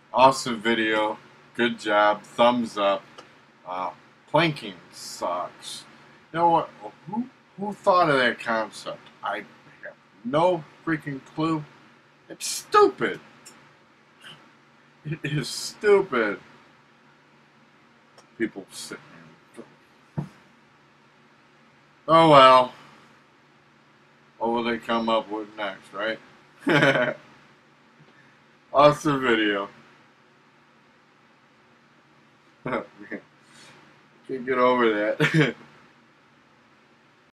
Awesome video. Good job. Thumbs up. Uh, Planking sucks. You know what? Who thought of that concept? I have no freaking clue. It's stupid. It is stupid. People sitting there. Oh well. What will they come up with next, right? Awesome video. Can't get over that.